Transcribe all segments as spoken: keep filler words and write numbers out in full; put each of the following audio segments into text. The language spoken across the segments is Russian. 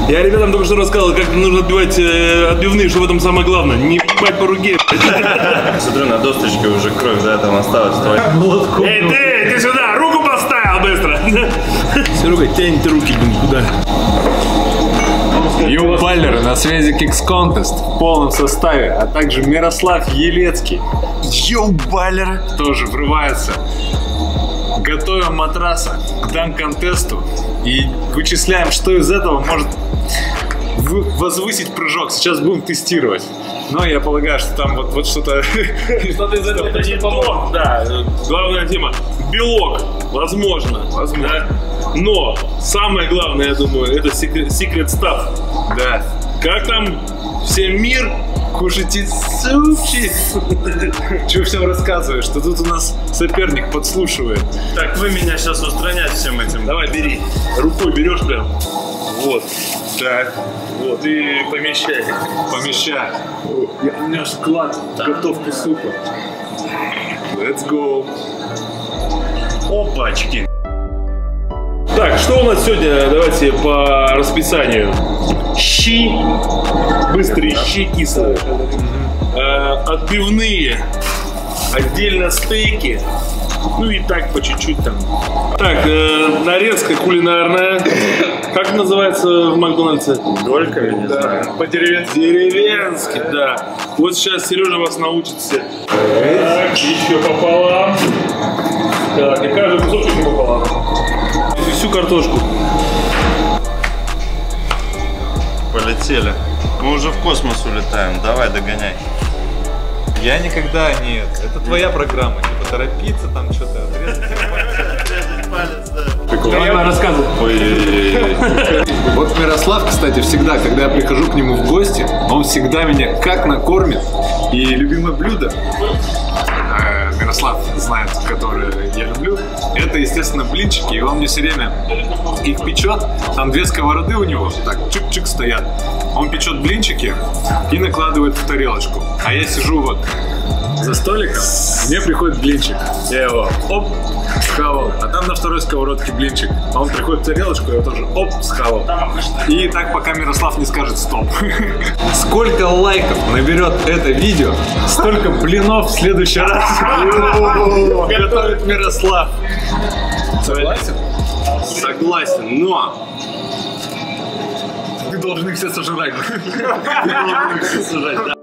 Я ребятам только что рассказывал, как нужно отбивать э, отбивные, что в этом самое главное. Не ебать по руке. Смотрю, на досточке уже кровь, да, там осталась. Эй, ты, иди сюда, руку поставил быстро. Серега, тянет руки, блин, куда? Ю-Баллеры на связи Kicks Contest в полном составе, а также Мирослав Елецкий. Ю-Баллеры. Тоже врывается. Готовим матраса к дан-контесту и вычисляем, что из этого может возвысить прыжок. Сейчас будем тестировать. Но я полагаю, что там вот, вот что-то... Что-то из этого не то. Да, главная тема. Белок, возможно. Возможно. Да? Но самое главное, я думаю, это secret, secret stuff. Да. Как там всем мир? Кушайте супчик. Чего всем рассказываешь? Что тут у нас соперник подслушивает. Так вы меня сейчас устранять всем этим. Давай, бери. Рукой берешь прям. Вот. Так. Вот, и помещай. Помещай. У меня склад готовки супа. Let's go. Опачки. Так, что у нас сегодня? Давайте по расписанию. Щи. Быстрые щи кислые. Э, отбивные. Отдельно стейки. Ну и так по чуть-чуть там. Так, э, нарезка кулинарная. Как называется в Макдональдсе? Долька, я не Да. знаю. По-деревенски. Деревенски, да. Вот сейчас Сережа вас научит все. Так, еще пополам. Так, и каждый кусочек пополам. И всю картошку. Полетели. Мы уже в космос улетаем. Давай, догоняй. Я никогда нет. Это твоя программа. Типа торопиться, там что-то отрезать. Отрезать палец, да. Давай, рассказывай. Вот Мирослав, кстати, всегда, когда я прихожу к нему в гости, он всегда меня как накормит. И любимое блюдо, э, Мирослав знает, которые я люблю, это, естественно, блинчики. И он мне все время их печет. Там две сковороды у него, так, чик-чик стоят. Он печет блинчики и накладывает в тарелочку. А я сижу вот за столиком, мне приходит блинчик. Я его оп, схавал. А там на второй сковородке блинчик. А он приходит в тарелочку, я его тоже оп, схавал. И так, пока Мирослав не скажет стоп. Сколько лайков наберет это видео, столько блинов в следующий раз готовит Мирослав. Согласен? Согласен, но... Ты должен их все сожрать. Ты должен их все сожрать, да.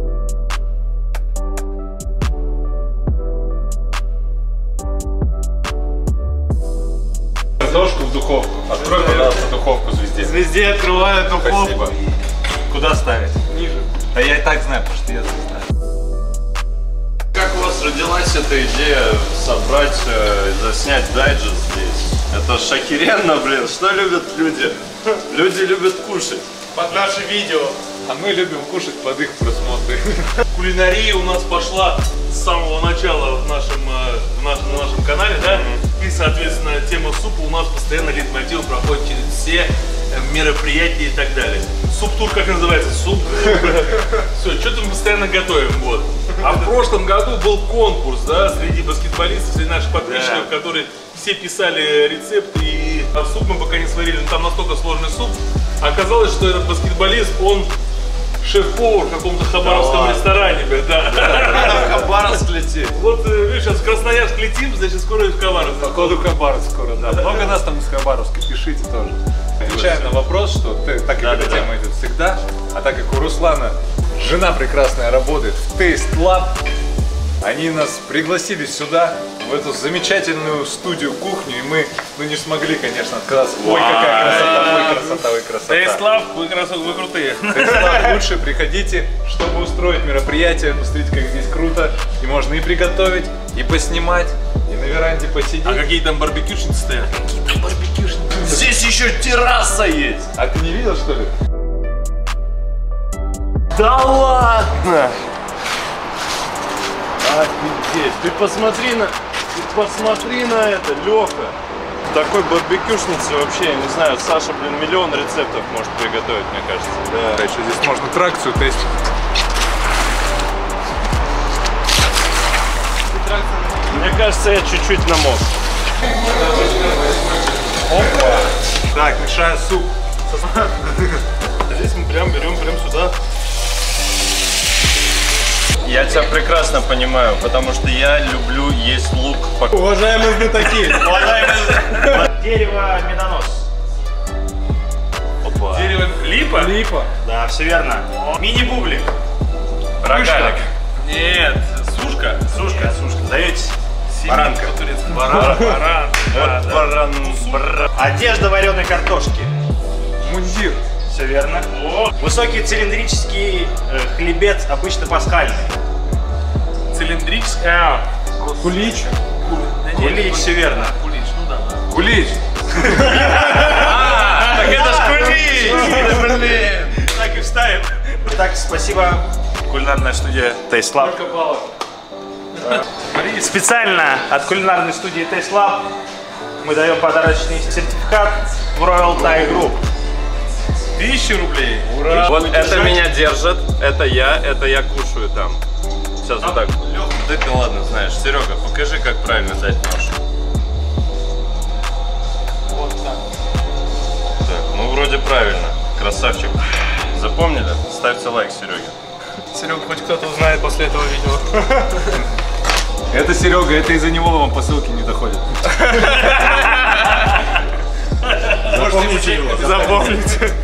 Картошку в духовку. Открой, пожалуйста, духовку звезде. Звезде открываю духовку. Спасибо. Куда ставить? Ниже. А я и так знаю, потому что я знаю. Как у вас родилась эта идея собрать, э, заснять дайджест здесь? Это ж охеренно, блин. Что любят люди? Люди любят кушать. Под наше видео. А мы любим кушать под их просмотры. Кулинария у нас пошла с самого начала в нашем, в нашем, на нашем канале, да? И, соответственно, тема супа у нас постоянно лейтмотивом проходит через все мероприятия и так далее. Суп-тур как называется? Суп-тур. Все, что-то мы постоянно готовим, вот. А в прошлом году был конкурс, да, среди баскетболистов, среди наших подписчиков, да, которые все писали рецепты, и а суп мы пока не сварили, но там настолько сложный суп. Оказалось, что этот баскетболист, он шеф-повар в каком-то хабаровском да, ресторане. Да. Да. Хабаровск летит. Вот, видишь, сейчас в Красноярск летим, значит, скоро из Хабаровска. Походу Хабаровск скоро, да. Много нас там из Хабаровска, пишите тоже. Отвечаю на вопрос, что ты, так как да, эта да, тема да. идет всегда, а так как у Руслана жена прекрасная работает в Taste Lab, они нас пригласили сюда, в эту замечательную студию кухню, и мы ну, не смогли, конечно, отказаться. Ой, какая красота, ой, красота, ой, красота. Taste Lab, вы, красотки, вы крутые. Taste Lab лучше, приходите, чтобы устроить мероприятие, посмотрите, как здесь круто. И можно и приготовить, и поснимать, и на веранде посидеть. А какие там барбекюшницы стоят? Какие там барбекюшницы? Здесь еще терраса есть. А ты не видел, что ли? Да ладно! Офигеть, ты посмотри на, ты посмотри на это, Леха. Такой барбекюшницы вообще, я не знаю, Саша, блин, миллион рецептов может приготовить, мне кажется. Да. Да, еще здесь можно тракцию тестить. Мне кажется, я чуть-чуть намок. Опа! Так, мешаю суп Здесь мы прям берем прям сюда. Я тебя прекрасно понимаю, потому что я люблю есть лук. Уважаемые знатоки. Дерево медонос. Опа. Дерево липа? Липа. Да, все верно. Мини-бублик. Рогалик. Нет, сушка. Сушка, сушка. Даете? Баранка. Баран. Баран. Вот баран. баран. Одежда вареной картошки. Мундир. Все верно. Высокий цилиндрический э, хлебец, обычно пасхальный. Цилиндрический. А, Кулич. да нет, Кулич, все верно. Кулич, ну да. да. Кулич! Так это ж кулич! Блин! Так и вставим. Итак, спасибо. Кулинарная студия Taste Lab. Сколько баллов? Специально от кулинарной студии Taste Lab мы даем подарочный сертификат в Royal Thai Group. Тысяча рублей. Ура! Вот это меня держит, это я, это я кушаю там. Сейчас вот так. Да ты ладно знаешь. Серега, покажи, как правильно дать нож. Вот так. Так, ну вроде правильно. Красавчик. Запомнили? Ставьте лайк, Сереге. Серега, хоть кто-то узнает после этого видео. Это Серега, это из-за него вам посылки не доходят. Запомните его. Запомните.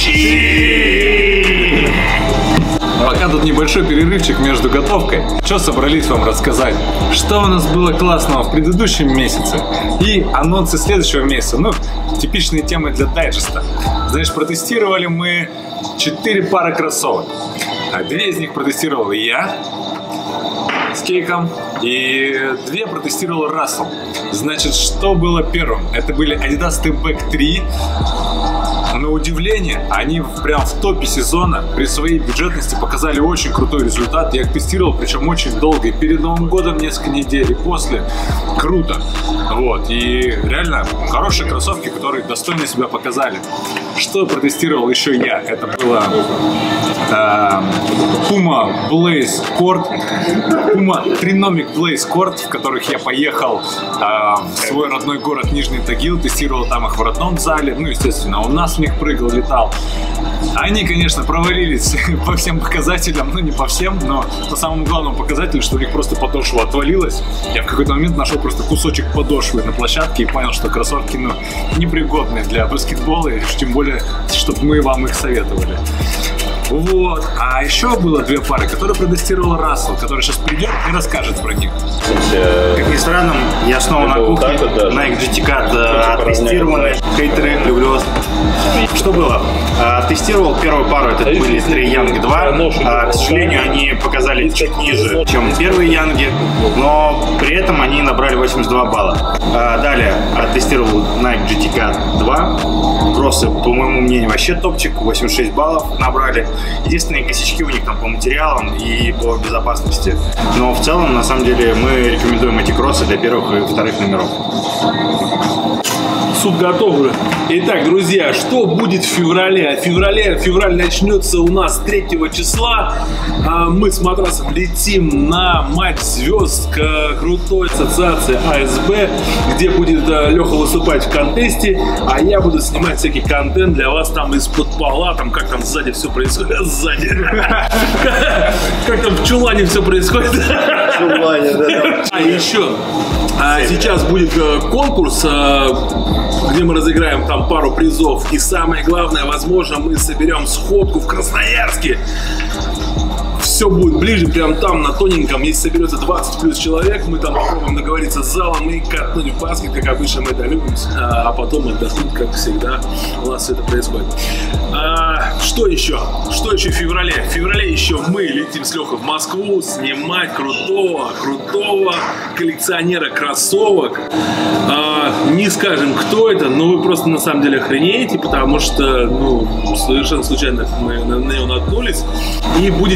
Пока тут небольшой перерывчик между готовкой, что собрались вам рассказать? Что у нас было классного в предыдущем месяце и анонсы следующего месяца. Ну, типичные темы для дайджеста. Знаешь, протестировали мы четыре пары кроссовок. А две из них протестировал я с Кейком, и две протестировал Рассел. Значит, что было первым? Это были Adidas Stepback три. На удивление, они прям в топе сезона при своей бюджетности показали очень крутой результат. Я их тестировал, причем очень долго. И перед Новым годом несколько недель, и после. Круто. Вот. И реально хорошие кроссовки, которые достойно себя показали. Что протестировал еще я? Это было э, Puma Blaze Court. Puma Trinomic Blaze Court, в которых я поехал э, в свой родной город Нижний Тагил. Тестировал там их в родном зале. Ну, естественно, у нас в них прыгал, летал. Они, конечно, провалились по всем показателям, ну не по всем, но по самому главному показателю, что у них просто подошва отвалилась. Я в какой-то момент нашел просто кусочек подошвы на площадке и понял, что кроссовки, ну, непригодные для баскетбола, и тем более, чтобы мы вам их советовали. Вот. А еще было две пары, которые протестировал Рассел, который сейчас придет и расскажет про них. Как ни странно, я снова на кухне. Nike джи ти Cut оттестированный. Хейтеры, люблю вас. Что было? Тестировал первую пару, это были три Янг два. К сожалению, они показали чуть ниже, чем первые Янги, но при этом они набрали восемьдесят два балла. Далее оттестировал Nike джи ти Cut два. Кроссы, по моему мнению, вообще топчик, восемьдесят шесть баллов набрали. Единственные косячки у них там по материалам и по безопасности. Но в целом, на самом деле, мы рекомендуем эти кроссы для первых и вторых номеров. Суп готов уже. Итак, друзья, что будет в феврале? В феврале, февраль начнется у нас третьего числа. Мы с Матрасом летим на матч звезд к крутой ассоциации а эс бэ, где будет Леха выступать в контесте, а я буду снимать всякий контент для вас там из-под пола, там как там сзади все происходит. Сзади. Как там в чулане все происходит. А еще сейчас будет конкурс, где мы разыграем там пару призов. И самое главное, возможно, мы соберем сходку в Красноярске. Все будет ближе, прям там на тоненьком. Если соберется двадцать плюс человек, мы там попробуем договориться с залом и катнуть в баскет, как обычно мы это любим, а потом отдохнуть, как всегда у нас все это происходит. А, что еще? Что еще в феврале? В феврале еще мы летим с Лехой в Москву снимать крутого, крутого коллекционера кроссовок. А, не скажем, кто это, но вы просто на самом деле охренеете, потому что, ну, совершенно случайно мы на, на него наткнулись. И будет четвертый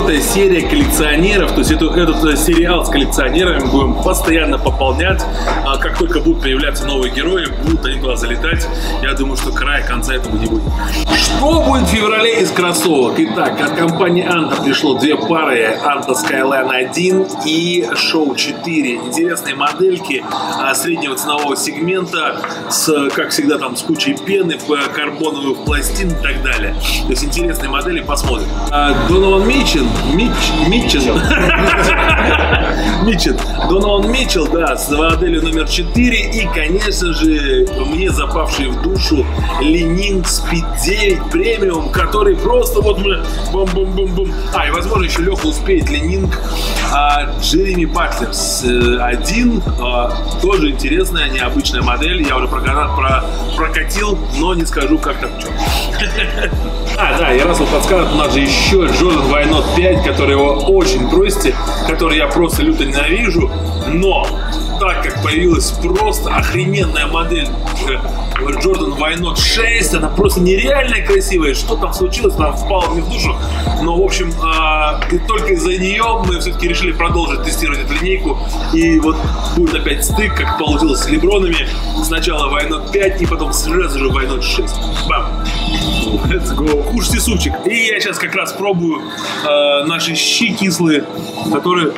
четвертая серия коллекционеров. То есть эту, этот сериал с коллекционерами будем постоянно пополнять. А как только будут появляться новые герои, будут они туда залетать. Я думаю, что края конца этому не будет. Что будет в феврале из кроссовок? Итак, от компании Anta пришло две пары: Anta Skyline один и Show четыре. Интересные модельки а, среднего ценового сегмента с, как всегда, там с кучей пены, карбоновых пластин и так далее. То есть интересные модели, посмотрим. Донован Митчелл, Митч, Митчелл, Митчелл, Донован Митчелл, да, с моделью номер четыре. И, конечно же, мне запавший в душу Ли-Ning Speed девять премиум, который просто вот мы бум-бум-бум-бум. А, и возможно еще Леха успеет Ли-Ning а, Джереми Батлер один, а, тоже интересная, необычная модель. Я уже прокатил, про, прокатил, но не скажу, как там что. А, да, и раз он подскажет, у нас же еще Jordan Why Not пять, который его очень просите, который я просто люто ненавижу, но так как появилась просто охрененная модель Jordan Why Not шесть, она просто нереально красивая. Что там случилось, там впало мне в душу. Но, в общем, э, и только из-за нее мы все-таки решили продолжить тестировать эту линейку. И вот будет опять стык, как получилось с лебронами. Сначала Why Not пять, и потом сразу же Why Not шесть. Бам! Let's go. Кушайте супчик. И я сейчас как раз пробую э, наши щи кислые, которые...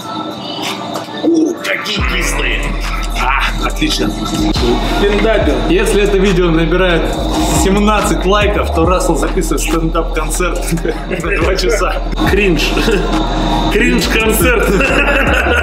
У, какие кислые! А, отлично. Стендапер. Если это видео набирает семнадцать лайков, то Рассел записывает стендап-концерт на два часа. Кринж. Кринж-концерт.